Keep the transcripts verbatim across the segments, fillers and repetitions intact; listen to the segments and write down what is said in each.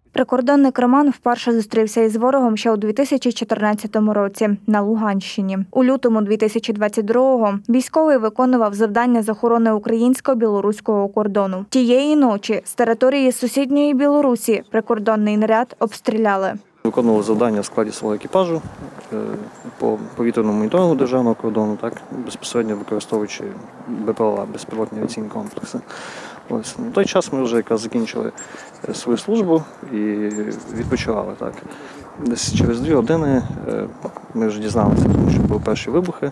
Прикордонник Роман вперше зустрівся із ворогом ще у дві тисячі чотирнадцятому році на Луганщині. У лютому дві тисячі двадцять другого військовий виконував завдання з охорони українсько-білоруського кордону. Тієї ночі з території сусідньої Білорусі прикордонний наряд обстріляли. Виконували завдання в складі свого екіпажу по повітряному моніторингу державного кордону, так, безпосередньо використовуючи Б П Л А, безпілотні авіаційні комплекси. Ось. На той час ми вже якраз закінчили свою службу і відпочивали. Так. Десь через дві години ми вже дізналися, тому що були перші вибухи,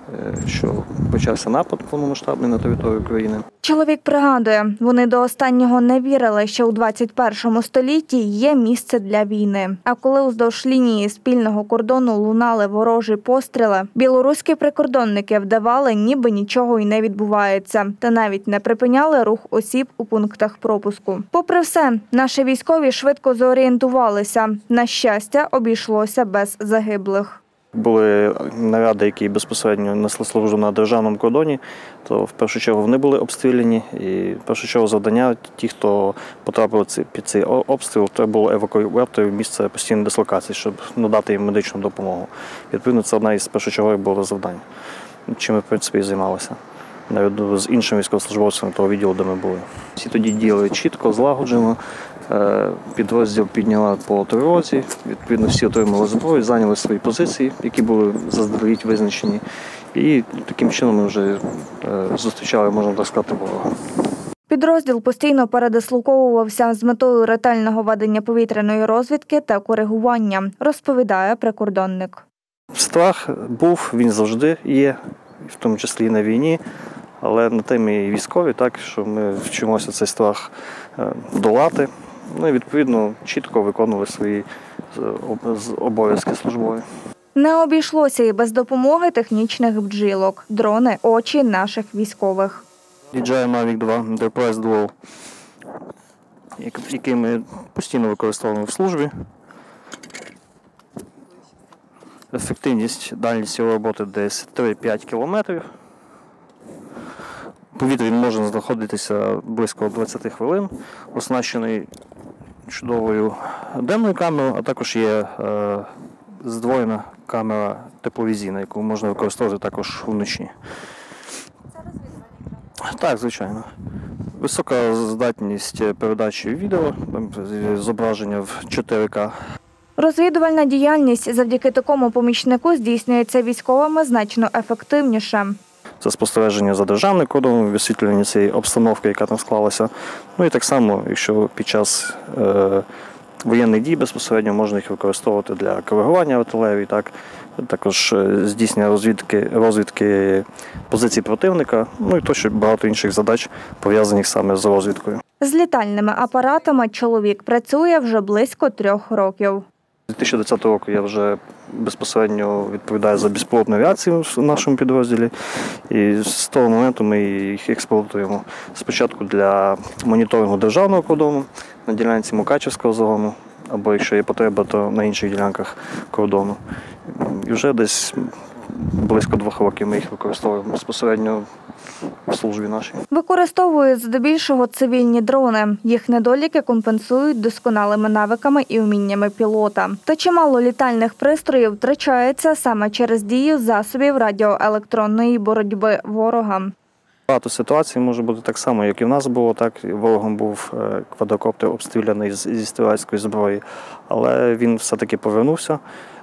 що почався напад повномасштабний на територію України. Чоловік пригадує, вони до останнього не вірили, що у двадцять першому столітті є місце для війни. А коли уздовж лінії спільного кордону лунали ворожі постріли, білоруські прикордонники вдавали, ніби нічого й не відбувається, та навіть не припиняли рух осіб у пунктах пропуску. Попри все, наші військові швидко зорієнтувалися. На щастя, обійшлося без загиблих. Були наряди, які безпосередньо несли службу на державному кордоні, то в першу чергу вони були обстріляні. І в першу чергу завдання, ті, хто потрапили під цей обстріл, треба було евакуювати в місце постійної дислокації, щоб надати їм медичну допомогу. Відповідно, це одна із першочергових було завдань, чим ми, в принципі, і займалися. Навіть з іншими військовослужбовцями того відділу, де ми були. Всі тоді діяли чітко, злагоджено. Підрозділ підняла по тривозі, відповідно всі отримали зброю, зайняли свої позиції, які були заздалегідь визначені. І таким чином ми вже зустрічали, можна так сказати, ворога. Підрозділ постійно передислоковувався з метою ретельного ведення повітряної розвідки та коригування, розповідає прикордонник. Страх був, він завжди є, в тому числі і на війні. Але на те ми і військові, так, що ми вчимося цей страх долати. Ну і відповідно чітко виконували свої обов'язки службові. Не обійшлося і без допомоги технічних бджілок. Дрони – очі наших військових. ді джей ай Mavic два Д П С Dual, який ми постійно використовуємо в службі. Ефективність, дальність його роботи десь три-п'ять кілометрів. У повітрі він може знаходитися близько двадцять хвилин, оснащений чудовою денною камерою, а також є е, здвоєна камера тепловізійна, яку можна використовувати також вночі. Це розвідувальний? Так, звичайно. Висока здатність передачі відео, зображення в чотири К. Розвідувальна діяльність завдяки такому помічнику здійснюється військовими значно ефективніше. Це спостереження за державним кордоном, висвітлення цієї обстановки, яка там склалася. Ну і так само, якщо під час е, воєнних дій безпосередньо можна їх використовувати для коригування артилерії, так, також здійснення розвідки, розвідки позицій противника, ну і тощо багато інших задач, пов'язаних саме з розвідкою. З літальними апаратами чоловік працює вже близько трьох років. З дві тисячі двадцятого року я вже безпосередньо відповідаю за безпілотну авіацію в нашому підрозділі. І з того моменту ми їх експлуатуємо. Спочатку для моніторингу державного кордону на ділянці Мукачівського загону, або якщо є потреба, то на інших ділянках кордону. І вже десь близько двох років ми їх використовуємо безпосередньо в службі нашій. Використовують здебільшого цивільні дрони. Їх недоліки компенсують досконалими навиками і вміннями пілота. Та чимало літальних пристроїв втрачається саме через дію засобів радіоелектронної боротьби ворога. Багато ситуацій може бути так само, як і в нас було, так ворогом був квадрокоптер обстріляний зі стрілецької зброї, але він все-таки повернувся.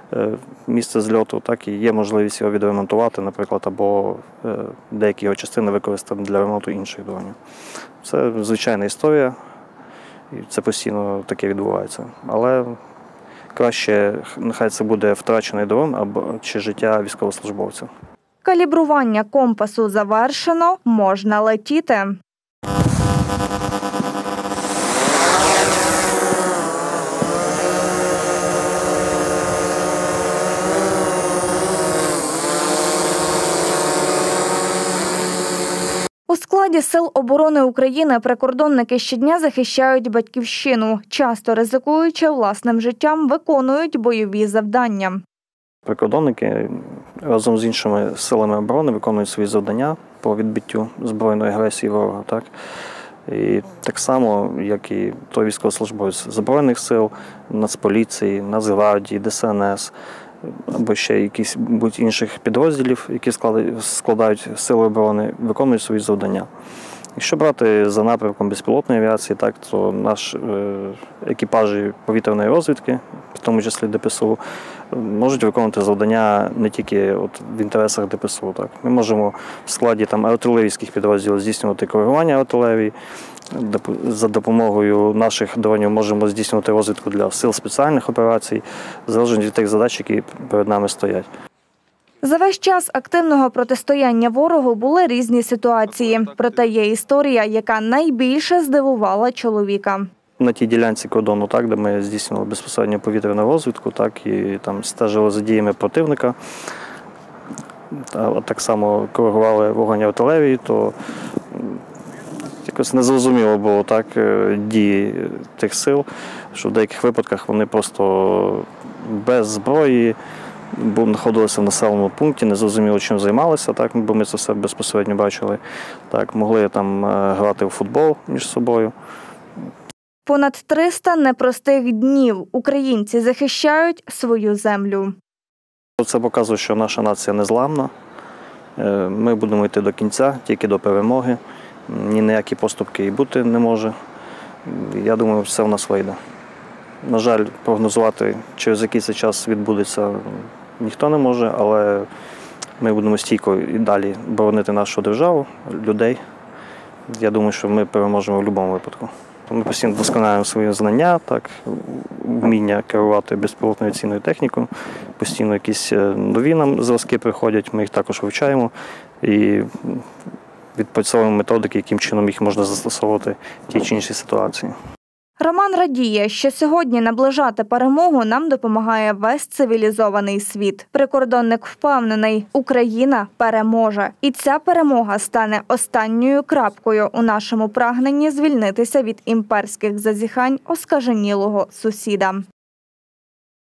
Місце зльоту, так і є можливість його відремонтувати, наприклад, або деякі його частини використати для ремонту інших дронів. Це звичайна історія, і це постійно таке відбувається. Але краще, нехай це буде втрачений дрон або чи життя військовослужбовця. Калібрування компасу завершено, можна летіти. У складі Сил оборони України прикордонники щодня захищають батьківщину. Часто ризикуючи власним життям, виконують бойові завдання. Прикордонники разом з іншими силами оборони виконують свої завдання по відбиттю збройної агресії ворога. Так? І так само, як і той військовослужбовець Збройних сил, Нацполіції, Нацгвардії, Де Се Ен Ес, або ще якісь інших підрозділів, які складають сили оборони, виконують свої завдання. Якщо брати за напрямком безпілотної авіації, так, то наші екіпажі повітряної розвідки, в тому числі Де Пе Се У, можуть виконувати завдання не тільки от в інтересах Де Пе Се У. Так. Ми можемо в складі там, артилерійських підрозділів здійснювати коригування артилерії, за допомогою наших дронів можемо здійснювати розвідку для сил спеціальних операцій, залежно від тих задач, які перед нами стоять. За весь час активного протистояння ворогу були різні ситуації. Проте є історія, яка найбільше здивувала чоловіка. На тій ділянці кордону, так, де ми здійснювали безпосередньо повітряну розвідку, так, і там стежили за діями противника, а так само коригували вогонь артилерії, то якось незрозуміло було так, дії тих сил, що в деяких випадках вони просто без зброї бо знаходилися в населеному пункті, не зрозуміло, чим займалися, так, бо ми це все безпосередньо бачили. Так, могли там грати в футбол між собою. Понад триста непростих днів українці захищають свою землю. Це показує, що наша нація незламна. Ми будемо йти до кінця, тільки до перемоги. Ні ніякі поступки і бути не може. Я думаю, все в нас вийде. На жаль, прогнозувати, через який це час відбудеться, ніхто не може, але ми будемо стійко і далі боронити нашу державу, людей. Я думаю, що ми переможемо в будь-якому випадку. Ми постійно вдосконалюємо свої знання, так, вміння керувати безпілотною авіаційною технікою. Постійно якісь нові нам зразки приходять, ми їх також вивчаємо і відпрацьовуємо методики, яким чином їх можна застосовувати в тій чи іншій ситуації. Роман радіє, що сьогодні наближати перемогу нам допомагає весь цивілізований світ. Прикордонник впевнений, Україна переможе. І ця перемога стане останньою крапкою у нашому прагненні звільнитися від імперських зазіхань оскаженілого сусіда.